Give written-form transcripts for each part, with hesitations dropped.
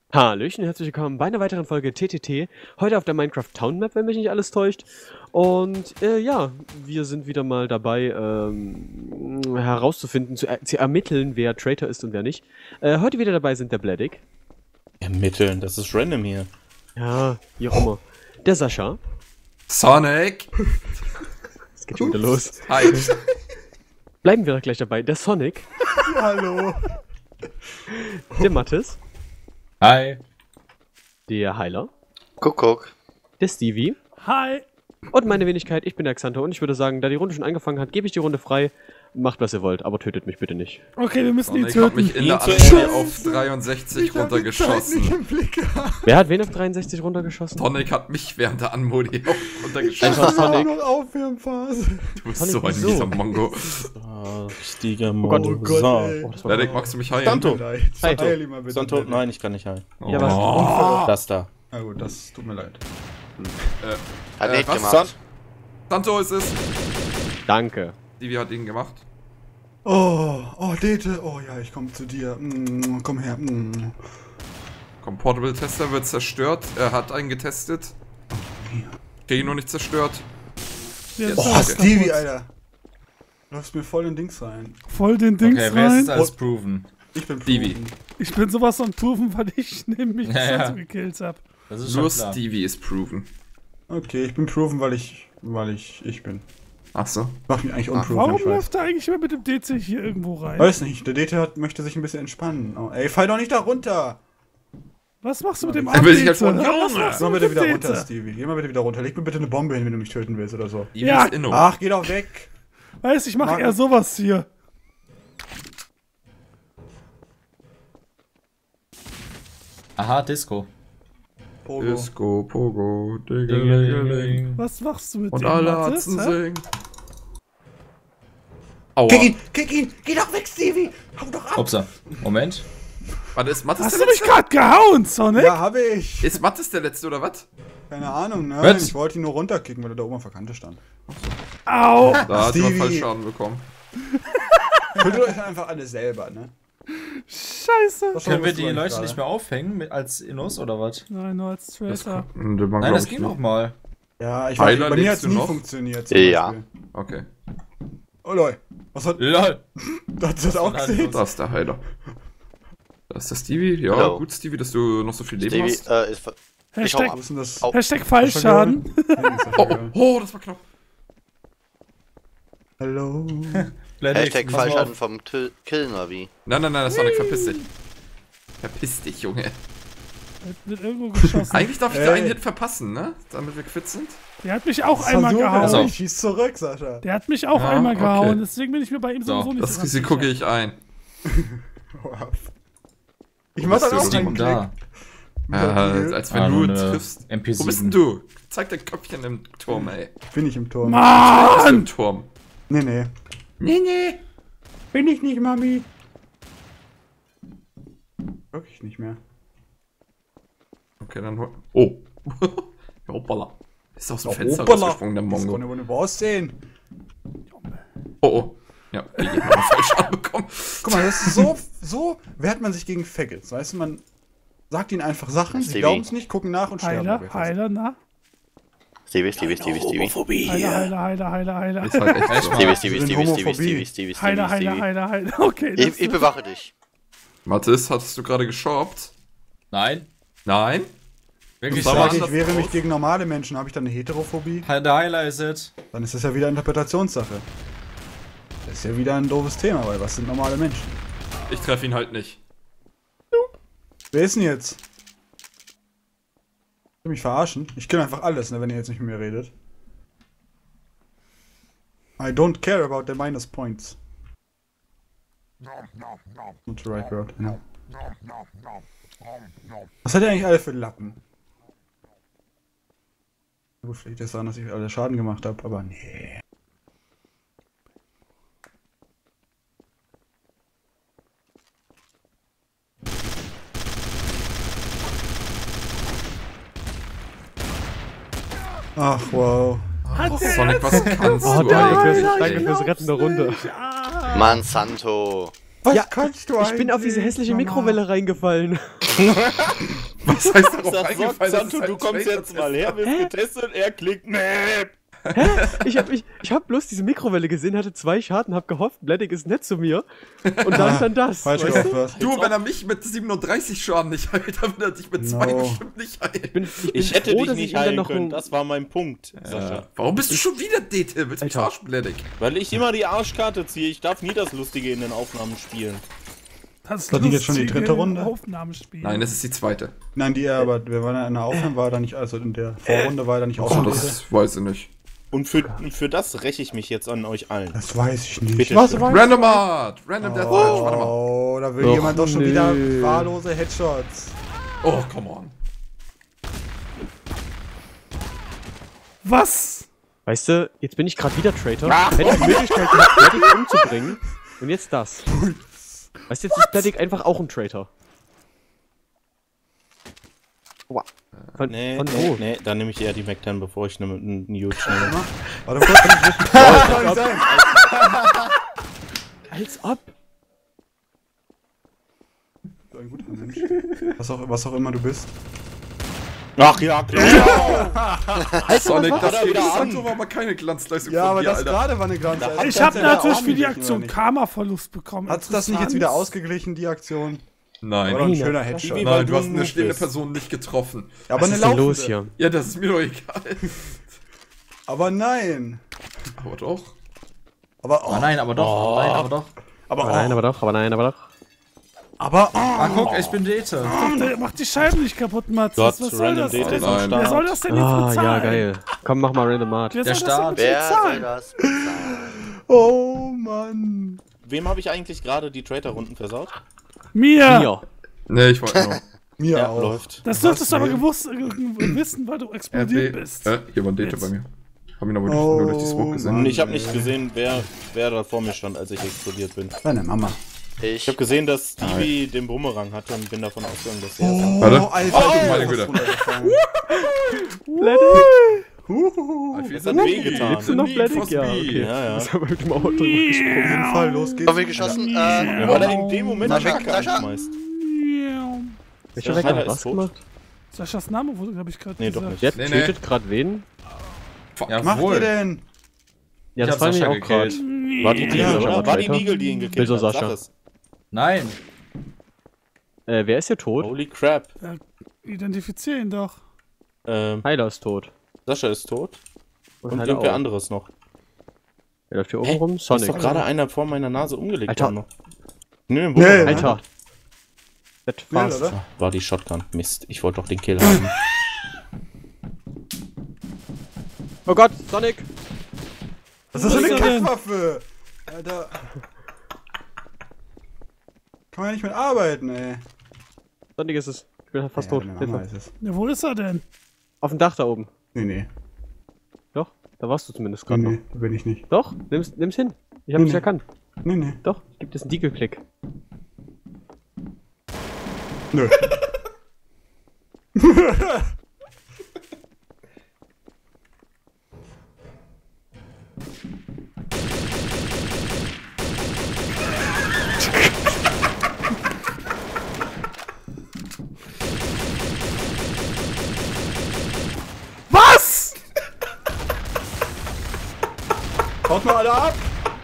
Hallöchen, herzlich willkommen bei einer weiteren Folge TTT. Heute auf der Minecraft Town Map, wenn mich nicht alles täuscht. Und ja, wir sind wieder mal dabei, herauszufinden, zu ermitteln, wer Traitor ist und wer nicht. Heute wieder dabei sind der Bladdick. Ermitteln, das ist random hier. Ja, wie auch immer. Der Sascha. Sonic! Es geht schon wieder los. Hi! Bleiben wir doch gleich dabei. Der Sonic. Ja, hallo. Der Mathis. Hi. Der Heiler. Kuckuck. Der Stevie. Hi. Und meine Wenigkeit, ich bin der Xanto. Und ich würde sagen, da die Runde schon angefangen hat, gebe ich die Runde frei. Macht, was ihr wollt, aber tötet mich bitte nicht. Okay, wir müssen ihn Sonic hat töten. mich in der Ihn Anzeige auf 63 runtergeschossen. Wer hat wen auf 63 runtergeschossen? Sonic hat mich während der Anmodi runtergeschossen. Einfach Sonic. noch Aufwärmphase. Du bist Sonic, so ein wieso? mieser Mongo. Richtiger Gott, Mo. oh Gott, so. ey. Oh, das war Derek, magst du mich heilen? Santo. Hi. Heil ihn mal bitte. Santo, nein, ich kann nicht heilen. Ja, was? Das da. Na gut, das tut mir leid. Hat nicht was? gemacht. Santo ist es. Danke. Stevie hat ihn gemacht. Oh, Dete. Oh ja, ich komme zu dir. Komm her. Komm, Portable Tester wird zerstört. Er hat einen getestet. Krieg ihn nur nicht zerstört. Jetzt Oh, ist Stevie, Alter. Du läufst mir voll in Dings rein. Voll den Dings Okay, wer ist rein. als proven? Ich bin Stevie. proven. Ich bin sowas am Proven, weil ich nämlich Ja, das ja. gekillt hab. Das ist Nur schon klar. Stevie ist proven. Okay, ich bin proven, weil ich bin. Ach so. Mach mich eigentlich unproven. Warum ich weiß. läuft er eigentlich immer mit dem DC hier irgendwo rein? Weiß nicht, der Dete möchte sich ein bisschen entspannen. Oh, ey, fall doch nicht da runter! Was machst du mit dem Er will sich halt Arm-DC? von Was Junge. machst Geh du mal mit bitte dem wieder runter, DC? Stevie. Geh mal bitte wieder runter. Leg mir bitte eine Bombe hin, wenn du mich töten willst oder so. Stevie Ja. ist Inno. Ach, geh doch weg! Weiß, ich mache Mann. eher sowas hier. Aha, Disco. Pogo. Disco, Pogo, Digga. Dingelingeling. Was machst du mit Und dem alle Mathis, Atzen hä? singen. Aua. Kick ihn! Geh doch weg, Stevie! Hau doch ab! Upsa. Moment. Warte, ist Mattes Hast der du mich Letzte? gerade gehauen, Sonic? Ja, habe ich! Ist Mattes der Letzte oder was? Keine Ahnung, ne? Was? Ich wollte ihn nur runterkicken, weil er da oben auf der Kante stand. Au! Da hat Stevie. jemand Fallschaden bekommen. Tötet euch einfach alle selber, ne? Scheiße! Was Können wir machst du die eigentlich Leute gerade? nicht mehr aufhängen als Innos oder was? Nein, nur als Traitor. Nein, das ging noch mal. Ja, ich Heiler, weiß, bei mir lebst hat's du nie noch? funktioniert. zum Ja. Beispiel. Okay, Oh lol. Was hat. LOL. Hast du das auch war gesehen? da ist der Heiler. Da ist der Stevie. Ja, Hallo. gut, Stevie, dass du noch so viel Leben Stevie, hast. ist. Ich hau Hashtag, ab. Was ist denn das? Au. Hashtag Fallschaden. Oh, das war knapp. Hallo. Hashtag Fallschaden vom Killen oder wie? Nein, Sonic, verpiss dich. Verpiss dich, Junge. Wird irgendwo geschossen. Eigentlich darf ich Ey. dir einen Hit verpassen, ne? Damit wir quitt sind. Der hat mich auch einmal gehauen. Pass auf. Ich schieß zurück, Sascha. Der hat mich auch Ja, einmal okay. gehauen, deswegen bin ich mir bei ihm So, sowieso nicht Das so ganz Risiko sicher. gehe ich ein. Ich mach dann bist auch du einen Da. Klick. Als wenn Ah, du nur eine triffst. MP7. Wo bist denn du? Zeig dein Köpfchen im Turm, ey. Bin ich im Turm. Was ist im Turm? Nee. Nee. Bin ich nicht, Mami. Wirklich nicht mehr. Okay, dann hol. Oh. Ja, hoppala. Ist aus dem Fenster Hoppala. rausgesprungen, der Das Mongo. konnte wohl nicht aussehen. Oh. Ja, ich hab einen Fallschaden bekommen. Guck mal, das ist so wehrt man sich gegen Faggots. Weißt du, man sagt ihnen einfach Sachen, sie Stevie. glauben es nicht, gucken nach und sterben. Heiler, na? Stevie. Heiler. Ist halt echt so. Stevie. Heiler. Okay, Ich bewache dich. Mathis, hattest du gerade geshoppt? Nein. Nein? Wirklich Das war Ich schlecht. anders. wehre mich gegen normale Menschen. Habe ich dann eine Heterophobie? Der Heiler ist es. Dann ist das ja wieder Interpretationssache. Das ist ja wieder ein doofes Thema, weil was sind normale Menschen? Ich treffe ihn halt nicht. Wer ist denn jetzt? Will mich verarschen? Ich kill einfach alles, ne, wenn ihr jetzt nicht mit mir redet. I don't care about the minus points. Not the right word. Ja. Was hat ihr eigentlich alle für Lappen? Gut, vielleicht ist es daran, dass ich alle Schaden gemacht habe, aber nee. Ach, wow. Sonic, was kannst Oh, du danke eigentlich? fürs Retten der Runde. Mann, Santo. Was Ja, kannst du Ich bin auf diese hässliche Mikrowelle reingefallen. Was heißt darauf Sag, eingefallen, dass Santo, es du ein kommst Traitor jetzt mal her, wirst getestet und er klickt. Ich hab bloß diese Mikrowelle gesehen, hatte 2 Schaden, hab gehofft, Bleddick ist nett zu mir. Und dann das. Falsch weißt gehofft du? was. Du, wenn er mich mit 37 Schaden nicht heilt, dann wird er dich mit 2 No. bestimmt nicht heilen. Ich hätte froh, dich dass nicht ihm dann heilen noch können, ein- das war mein Punkt, Sascha. Warum bist du schon wieder DT? Willst du mich Alter. verarschen, Bleddick? Weil ich immer die Arschkarte ziehe, ich darf nie das Lustige in den Aufnahmen spielen. Das War die jetzt schon die dritte Runde? Aufnahmespiel. Nein, das ist die zweite. Nein, aber wir waren ja in der Aufnahme, war da nicht, also in der Vorrunde war da nicht Oh, ausgebildet. das weiß ich nicht. Und für das räche ich mich jetzt an euch allen. Das weiß ich nicht. Bitte Was schön. weiß Random Art! Random Deathmatch, warte mal. Oh, da will Doch, jemand doch schon nö. wieder wahllose Headshots. Oh, come on. Was? Weißt du, jetzt bin ich gerade wieder Traitor. Hätte die Möglichkeit gehabt, Bleddick umzubringen. Und jetzt das. Weißt du, jetzt ist Bleddick einfach auch ein Traitor. Wow. Von wo? Nee, dann nehme ich eher die Mac-10, bevor ich einen Huge nehme. Warte kurz, kann ich wissen. Das kann nicht sein. Als ob. So ein guter Mensch. Was auch immer du bist. Ach ja, klar. Sonic, was das war da wieder an? Santo war aber keine Glanzleistung Ja, von aber dir, das Alter. gerade war eine Glanz. Ich habe natürlich für die Aktion Karma-Verlust bekommen. Hat das nicht jetzt wieder ausgeglichen, die Aktion? Nein. Oder ein Nina. schöner Headshot. Wie- Nein, weil du du hast ein eine Noob stehende bist. Person nicht getroffen. Ja, aber Was eine ist denn laufende. los hier? Ja, das ist mir doch egal. Aber nein. Aber doch. Aber Oh nein, aber doch. Nein, aber doch. aber Aber nein, aber doch, aber nein, aber doch. aber Ah, guck, ich bin Dete. Mach die Scheiben nicht kaputt, Mats. Gott, Was soll Random das Data denn? ist am Nein. Wer soll Start. das denn jetzt Ah, bezahlen? ja, geil. Komm, mach mal Random Art. Wer Der soll das Start. denn Wer soll bezahlen? das bezahlen? oh Mann. Wem habe ich eigentlich gerade die Traitor-Runden versaut? Mir! Hier. Nee, ich wollte nur. Mir Ja, auch. läuft. Das solltest du aber wissen, weil du explodiert bist. Hier war ein Date bei mir. Hab ihn aber Oh, nur durch die Smoke gesehen. Mann. Und ich habe nicht gesehen, wer da vor mir stand, als ich explodiert bin. Deine Mama. Ich habe gesehen, dass Stevie den Bumerang hatte und bin davon ausgegangen, dass er es Warte. Alter, Oh, meine Güte. Das hat wehgetan. Lebst du noch, Need Bleddick? for Ja, Speed. okay. Ja, ja. Das haben wir mit dem Auto drüber gesprochen. Auf jeden Fall, los geht's. Auf mich geschossen? Ja, weil er in dem Moment Sascha, Kacke Sascha? anschmeißt. Welcher Ja, Wecker Tyler hat ist was tot. gemacht? Saschas Name wurde, glaube ich, gerade Nee, doch gesagt. nicht. Der Nee, nee. tötet gerade wen? Fuck. Ja, Was macht ihr wohl. denn? Ja, Ich das hab war Sascha mir auch gerade. gekillt. War die Ja, Nigel, Sascha oder? War die Traitor. Nigel, die ihn gekillt Wieso hat? Sag Sascha? es. Nein. Wer ist hier tot? Holy crap. Identifizier ihn doch. Heiler ist tot. Sascha ist tot. Und Heiler irgendwer auch. anderes noch. Wer läuft hier oben Hey, rum? da ist Sonic. doch gerade einer vor meiner Nase umgelegt Alter. worden noch. Nee, Nee, Alter. That fast. oder? War die Shotgun. Mist, ich wollte doch den Kill haben. Oh Gott, Sonic! Was ist das für eine Was ist er denn? Kackwaffe? Alter. Kann man ja nicht mit arbeiten, ey. Sonic ist es. Ich bin fast tot. Deine Hilfe. Mama ist es. Ja, wo ist er denn? Auf dem Dach da oben. Nee. Doch, da warst du zumindest gerade Nee, noch. da bin ich nicht. Doch, nimm's hin. Ich hab dich erkannt. Nee. Doch, gibt es einen Deagle-Klick. Nö. Was? Haut mal alle ab!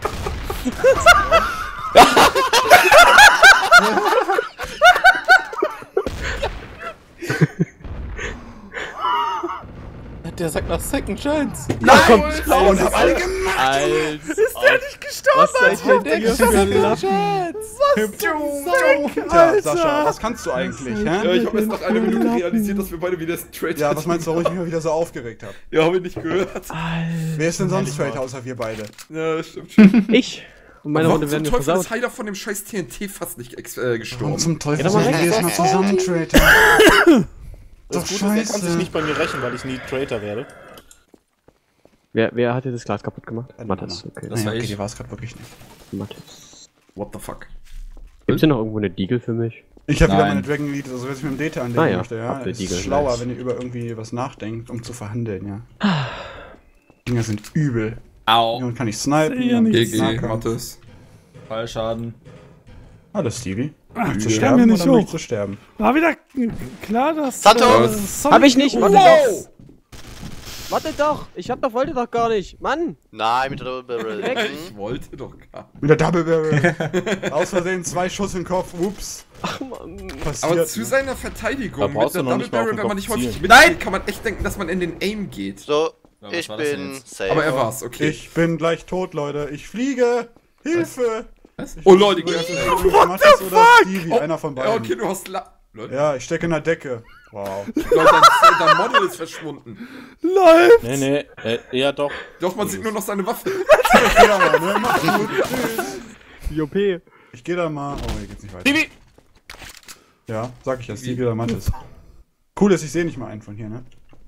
Der sagt nach Second Chance. Und hab alle gemacht! Als ist der nicht gestorben? Was seid ihr für Lappen? Tja, Sascha, was kannst du eigentlich, Ja, hä? ich habe erst nach einer Minute realisiert, dass wir beide wieder das Trade Ja, was meinst du, warum ich mich mal wieder so aufgeregt habe? Ja, habe ich nicht gehört. Wer ist denn sonst Trade außer wir beide? Ja, stimmt schon. Ich. Und meine Warum Runde zum werden mir Teufel versaut. ist Heiler von dem scheiß TNT fast nicht Warum gestorben? zum Teufel Geh doch mal sind wir weg. jedes Mal zusammen, Trade? Das Gute ist, er kann sich nicht bei mir rächen, weil ich nie Traitor werde. Wer hat dir das Glas kaputt gemacht? Mathis, okay. Das war okay, ich. die war es gerade wirklich nicht. Mathis. What the fuck? Gibt's hier noch irgendwo eine Deagle für mich? Ich habe wieder Nein. meine Dragon Lead, also wer sich mit dem Data anlegen Ah ja, möchte, ja. habt ihr Es die ist gehört, schlauer, nice. wenn ihr über irgendwie was nachdenkt, um zu verhandeln, ja. Dinger sind übel. Au. Und kann ich snipen. Sehe ja und nichts. GG, Nahkampf. Mattes. Fallschaden. Hallo, Stevie. Zu mir sterben nicht oder möchtest hoch. du sterben? War wieder klar, dass. Santo! Sonic Hab ich nicht, warte Wow! Warte doch! wollte doch gar nicht! Mann! Nein, mit der Double Barrel. Ich wollte doch gar nicht. Mit der Double Barrel. Aus Versehen 2 Schuss im Kopf. Ups. Ach Mann. Passiert. Aber zu ne? seiner Verteidigung, Da mit brauchst der du noch Double nicht mal auf Barrel, den wenn man Kopf nicht häufig zielen. mitspielt, kann man echt denken, dass man in den Aim geht. So, was ich war das denn bin jetzt? safe. Aber er war's, okay. Ich bin gleich tot, Leute. Ich fliege. Hilfe. Was? Oh Leute, Ich geh What the fuck? Stevie, einer von Ja, beiden. okay, du hast Leute, Ja, ich stecke in der Decke. Wow. dein Model ist verschwunden. Läuft! Nee, ja doch. Doch, man sieht nur noch seine Waffe. Ich geh da mal, ne? Mach's gut. Tschüss. JP. Ich geh da mal. Oh, hier geht's nicht weiter. Stevie! Ja, sag ich ja, Stevie oder Mattes. Cool ist, ich sehe nicht mal einen von hier, ne?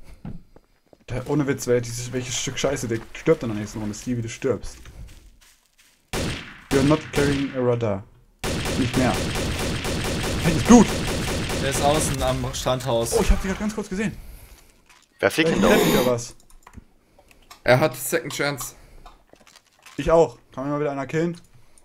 Ohne Witz, welches Stück Scheiße, der stirbt in der nächsten Runde. Stevie, du stirbst. You're not carrying a radar. Nicht mehr. Hey, das Blut! Der ist außen am Strandhaus. Oh, ich hab sie gerade ganz kurz gesehen. Wer fliegt denn da Vielleicht oben? wieder was. Er hat Second Chance. Ich auch. Kann mir mal wieder einer killen?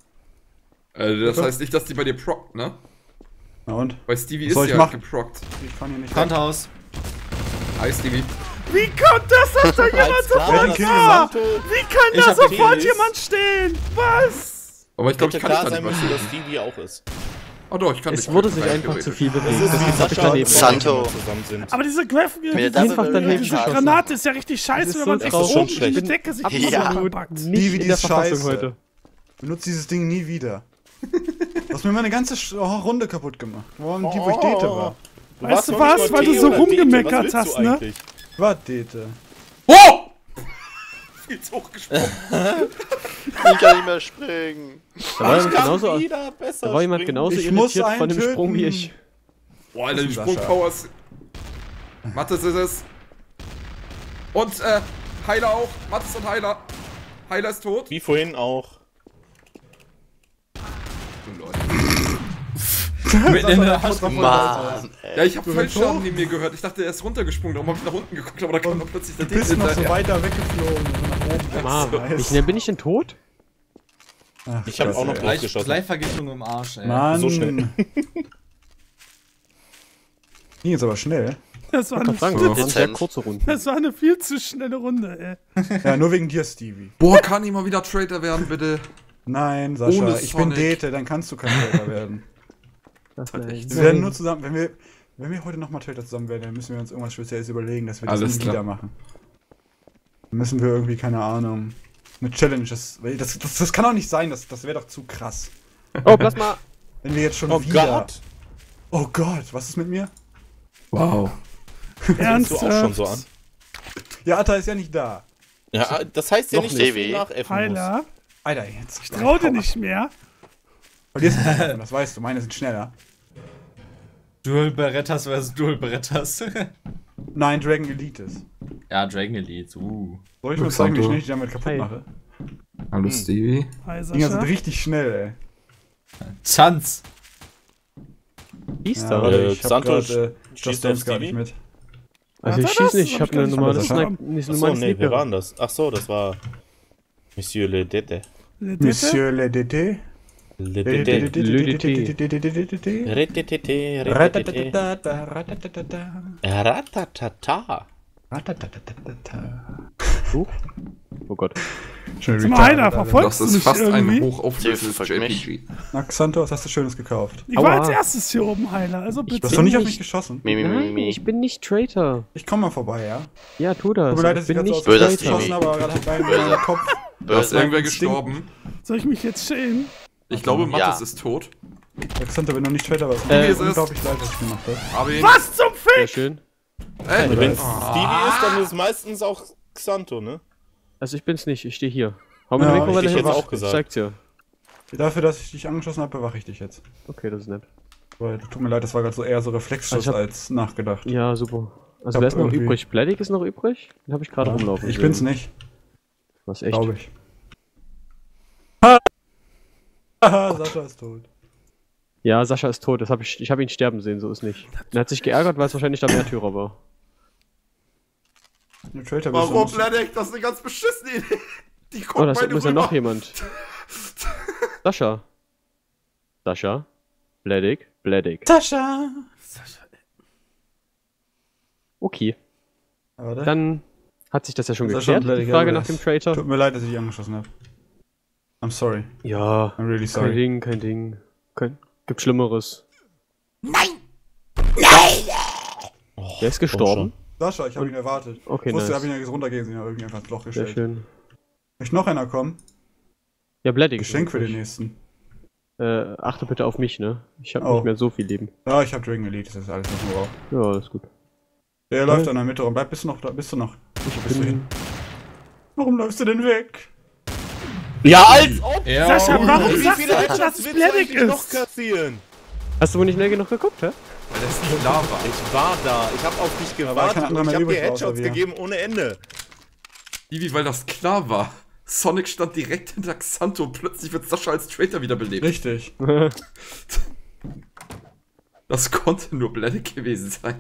Das heißt nicht, dass die bei dir prockt, ne? Na und? Bei Stevie Was ist soll die ich halt machen? geprockt. Ich kann hier nicht. Strandhaus. Hi Stevie. Wie kommt das, dass da jemand Als klar, sofort dass Kill war? Santo Wie kann Ich da hab sofort gekillt. jemand stehen? Was? Aber ich glaube, hätte ich kann klar dich da sein nicht müssen, mal dass Stevie auch ist. Oh doch, ich kann Es dich wurde mal sich rein, einfach zu theoretisch. viel bewegt. Das ist Das wie hab ich Sascha daneben. und Santo. Santo zusammen sind. Aber diese Graf der diese, Double daneben diese geschossen. Granate ist ja richtig scheiße, Das ist wenn man so sich traurig. oben Das ist in die schon Decke sich schlecht. ja. Ja. verpackt. Stevie, Nicht die in der ist Verfassung scheiße. heute. Benutzt dieses Ding nie wieder. Du hast mir meine ganze Runde kaputt gemacht. Warum die, wo ich Dete war? Weißt du noch was? nicht mal Weil du Tee so oder Dete. rumgemeckert Was willst hast, du ne? eigentlich? War Dete. Oh! Viel zu hoch gesprungen. Ich kann nicht mehr springen. Da war jemand Kann genauso, wieder besser da war jemand springen. genauso Ich muss irritiert einen von dem Sprung wie töten. ich. Boah, Alter, die Das ist ein Sprungpower ist... Mattes ist es. Und, Heiler auch. Mattes und Heiler. Heiler ist tot. Wie vorhin auch. Oh, Leute. Mitten in der Hand. Mann, Ja, ich habe Du bist Fallschaden hoch? neben mir gehört. Ich dachte, er ist runtergesprungen. Darum habe ich nach unten geguckt, aber da kam dann plötzlich der Du bist noch so hinterher. weiter weggeflogen. So nach oben. Mann, Nice. wie schnell bin ich denn tot? Ach, Ich habe auch noch Scheiße. draufgeschossen. Gleichvergiftung im Arsch, ey. Mann. So schnell. Ging jetzt aber schnell. Das war, eine, Frank, Ja. das waren sehr Dezent. kurze Runden. das war eine viel zu schnelle Runde, ey. Ja, nur wegen dir, Stevie. Boah, kann ich mal wieder Traitor werden, bitte? Nein, Sascha, Ohne ich bin Sonic. Dete, dann kannst du kein Traitor werden. Das Halt war echt. Wir werden nur zusammen, wenn wir heute nochmal Traitor zusammen werden, dann müssen wir uns irgendwas Spezielles überlegen, dass wir das Alles nie klar. wieder machen. Dann müssen wir irgendwie, keine Ahnung, eine Challenge, das kann doch nicht sein, das wäre doch zu krass. Oh, Plasma! Wenn wir jetzt schon Oh wieder... Gott! Oh Gott, was ist mit mir? Wow. Fängst du auch schon so an? Ja, Atta ist ja nicht da. Ja, das heißt ja Noch nicht, nicht. dass du nachäffen musst. Heiler, Alter, jetzt. ich trau dir nicht mehr. Verlierst du nicht, das weißt du, meine sind schneller. Dual Berettas versus Dual Berettas. Nein, Dragon Elites. Ja, Dragon Elite. Soll ich mal zeigen, wie Santo. schnell ich die damit kaputt Hi. mache? Hallo Stevie. Hi, Die Dinger sind Sascha. richtig schnell, Chance. Schießt ey. da. warte, Äh, ich hab Santo, grad, schießt Just du auf Dance gar Stevie? nicht mit. Also ich Was war schieß das? nicht, ich Das hab hab ich eine gar normale nicht Sniper. mitbekommen. Nicht Achso, normale nee, wer war Sniper. denn das? Achso, das war Monsieur Le Dete. Bitte? Monsieur le DT. Le Dete. Retetete, Ratatata. Oh Gott. Schön Sag mal, Heiler, verfolgst Das du ist mich fast ein irgendwie? hochauflösendes Hilfe, fuck mich. JPG. Na, Xanto, was hast du Schönes gekauft? Ich war Aua. als erstes hier oben, Heiler, also bitte. Du hast doch nicht auf nicht- mich geschossen. Nein, ich bin nicht Traitor. Ich komm mal vorbei, ja? Ja, tu das. Tut mir leid, dass Ich ich bin gerade so nicht aus Böser dem Stevie. geschossen habe, aber gerade hat mein Böser. Kopf. Da ist Böse. irgendwer Instinkt. gestorben. Soll ich mich jetzt schämen? Ich glaube, Mattes Ja. ist tot. Xanto, wenn du nicht Traitor warst, Wie ist mir es? unglaublich leid, was ich gemacht habe. Aber ihn. Was zum Sehr Fick? schön. Wenn es Ah. Stevie ist, dann ist es meistens auch Xanto, ne? Also ich bin's nicht, ich stehe hier. Hau mir Ja, eine Mikrowelle ich hin. hätte auch gesagt. Ich zeig's dir. Dafür, dass ich dich angeschossen habe, bewache ich dich jetzt. Okay, das ist nett. Weil, tut mir leid, das war gerade so eher so Reflexschuss Also ich hab- als nachgedacht. Ja, super. Also hab wer ist noch irgendwie- übrig? Bledig ist noch übrig? Den habe ich gerade rumlaufen Ich sehen. bin's nicht, Was, echt? glaube ich. Haha, Sascha ist tot. Ja, Sascha ist tot. Ich habe ihn sterben sehen, so ist nicht. Er hat sich geärgert, weil es wahrscheinlich der Märtyrer war. Wenn du Traitor bist, dann Warum, musst du- Bledek? Das ist eine ganz beschissene Idee. Die kommt Oh, da beide ist ja rüber. noch jemand. Sascha. Sascha? Bledig. Sascha! Okay. Warte. Dann hat sich das ja schon Das ist geklärt, schon die Bledig, Frage ja, nach dem das- Traitor. Tut mir leid, dass ich dich angeschossen habe. I'm sorry. Ja, I'm really kein sorry. Ding. Gibt Schlimmeres. Der ist gestorben. Sascha, ich habe ihn erwartet. Okay, Ich wusste, nice. ich habe ihn ja runtergehen sehen, aber irgendwie einfach ins Loch Sehr gestellt. schön. Möchte noch einer kommen? Ja, Bledig. Geschenk für den nächsten. Achte bitte auf mich, ne? Ich habe Oh. nicht mehr so viel Leben. Ja, ich habe Dragon Elite, das ist alles, was man braucht. Ja, das ist gut. Der läuft an der Mitte rum. Bist du noch da? Bist du noch? Wo bist du hin? Warum läufst du denn weg? Ja, als ob! Ja. Sascha, warum Wie sagst viele du, dass Headshots es willst du eigentlich Bledig noch ist? kassieren? Hast du wohl nicht schnell genug geguckt, hä? Weil das nicht klar war. Ich war da, ich habe auf dich war kein gewartet anderer und ich mehr habe dir übrig, außer Headshots wir. gegeben ohne Ende. Wie, weil das klar war. Sonic stand direkt hinter Xanto und plötzlich wird Sascha als Traitor wiederbelebt. Richtig. Das konnte nur Bledig gewesen sein.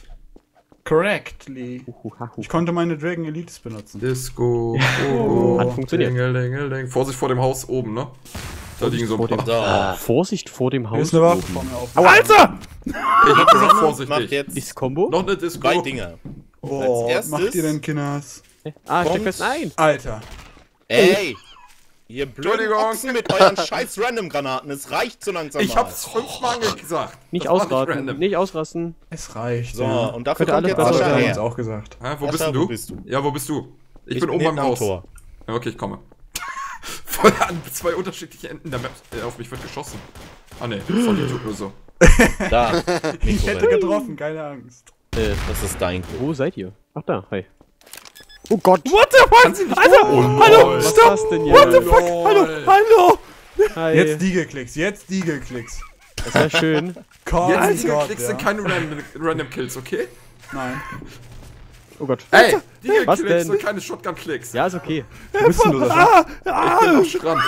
Correctly. Ich konnte meine Dragon Elites benutzen. Disco. Hat funktioniert. Dingelingeling. Vorsicht vor dem Haus oben, ne? Da liegen so ein paar. Da. Vorsicht vor dem Hier Haus. ist eine Waffe vor mir auf. Alter! Ich hab gesagt, Macht vorsichtig. jetzt Ist Combo? Noch eine Disco. 2 Dinger. Oh, als was macht erstes- ihr denn, Kinders? Ah, steck Kommt- fest ein. Alter. Ey! Ihr blöden Entschuldigung. Ochsen mit euren scheiß Random-Granaten, es reicht so langsam Ich mal. hab's 5-mal gesagt. Nicht Das war ausraten. random. Nicht ausrasten. Es reicht. So, ja. und dafür Könnte kommt alles jetzt besser Das Sascha hat er sein. uns her. auch gesagt. Hä, wo Sascha, bist denn wo du? bist du? Ja, wo bist du? Ich bin oben hinten beim am Haus. Tor. Ja, okay, ich komme. Voll an 2 unterschiedliche Enden der Map. Auf mich wird geschossen. Ah ne, Sonic tut nur so. Da. Ich hätte getroffen, keine Angst. Das ist dein Klo. Wo seid ihr? Ach da, hi. Oh Gott. What the fuck? Alter! Hallo! Was Stopp! ist das denn What the hier? fuck? Hallo! Hi. Jetzt Deagle-Klicks, jetzt Deagle-Klicks. Das wäre schön. Komm, Jetzt Gott, Klicks ja. sind keine Random Kills, okay? Nein. Oh Gott. Ey, die Was Klicks denn? und keine Shotgun-Klicks. Ja, ist okay. Wo bist denn du, Sascha? Ich bin am Strand.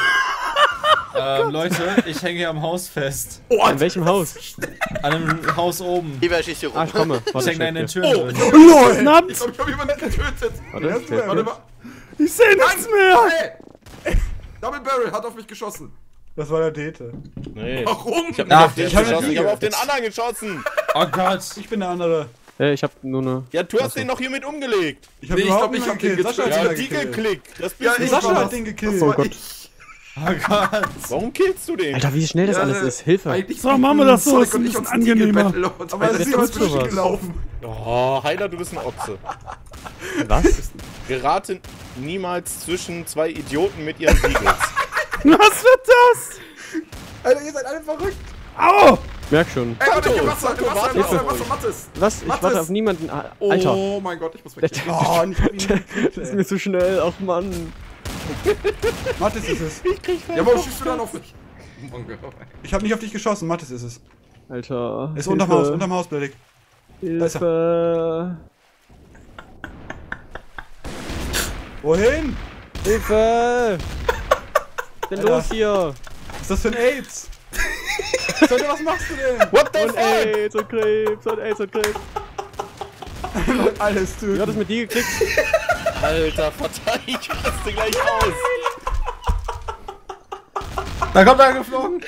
Leute, ich hänge hier am Haus fest. In welchem Haus? An einem Haus oben. Lieber schießt hier rum. Ah, ich komme. Ich Warte, hänge da in den schnell. Türen drin. Ich Verdammt! glaub, ich hab jemanden getötet. Warte, Warte mal. Ich sehe nichts mehr! Hey! Double Barrel hat auf mich geschossen. Das war der Dete. Nee. Warum? Ich hab Ach, nicht auf den ich hab geschossen, nicht ich hab auf den anderen geschossen. Oh Gott. Ich bin der andere. Ich hab nur eine. Ja, du hast den noch hier mit umgelegt. Ich hab Nee, ich überhaupt glaub, ich nicht hab den gekillt. Sascha hat Ja, ihn die gekillt. geklickt. Das Ja, bist du. ich Sascha war hat das. den gekillt. Oh Gott. Oh Gott. Warum killst du den? Alter, wie schnell das alles ist. Hilfe. Eigentlich So, machen wir das so, Sonic ist und ein ich uns bisschen angenehmer. Deagle-Battle und Aber es einer ist ist was zwischen zwischen gelaufen. gelaufen. Oh, Heiler, du bist ein Ochse. Was? Gerate niemals zwischen 2 Idioten mit ihren Deagles. Was wird das? Alter, ihr seid alle verrückt. Au! Merk schon. Ey, warte, hier Wasser, Santo, Wasser, warte Wasser, auf Wasser, euch. Mattes. Was? Ich Mathis. warte auf niemanden. Ah, Alter. Oh mein Gott, ich muss weg. Oh, und ich hab ihn Das ist gekillt. mir zu schnell. Ach Mann. Mathis ist es. Ja, warum schießt du dann auf mich? Oh mein Gott. Ich hab nicht auf dich geschossen, Mathis ist es. Alter. Ist unterm Haus, Bledig. ist Hilfe. Wohin? Hilfe. Was ist denn Alter. los hier? Was ist das für ein AIDS? Leute, was machst du denn? What the Und fuck? AIDS und Krebs und AIDS und Krebs. Alles Wie töten. hat es mit dir geklickt? Alter, verteidig, ich raste gleich aus. Da kommt er geflogen.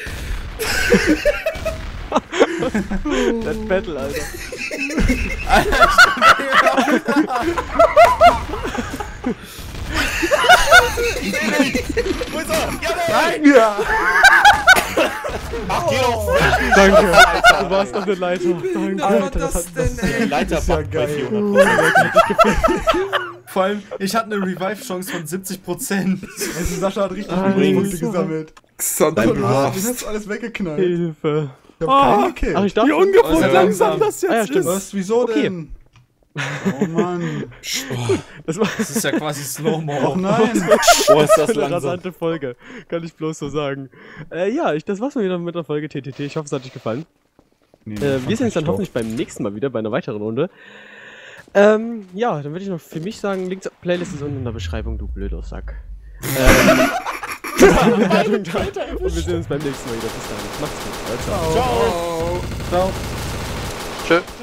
Das Battle, Alter. Wo ist er? Jawohl! Ja. Ach, geh doch weg. Danke. Du warst auf der Leiter. Danke. Was war Alter, das denn, Der ey? Leiter ist ja backt bei geil. 400%. Vor allem, ich hatte eine Revive-Chance von 70%. Also Sascha hat richtig Alter. viele Punkte gesammelt. Xanto, Dein du Blut. darfst. Den hast du alles weggeknallt. Hilfe. Ich hab keinen gekillt. Ach, ich darf Wie schon. ungewohnt sehr langsam langsam. das jetzt Ah, ja, stimmt. ist. Was? Wieso Okay. denn? Oh Mann. Das war Das ist ja quasi Slow-Mo. Och nein. Oh, ist das eine langsam. rasante Folge. Kann ich bloß so sagen. Ja, das war's mal wieder mit der Folge TTT. Ich hoffe, es hat euch gefallen. Nee, Wir sehen uns dann hoffentlich beim nächsten Mal wieder bei einer weiteren Runde. Ja, dann würde ich noch für mich sagen, Links Playlist ist unten in der Beschreibung, du blöder Sack. Bewertung da. Und wir sehen uns beim nächsten Mal wieder. Bis dann. Macht's gut. Ciao. Ciao. Ciao. Tschö.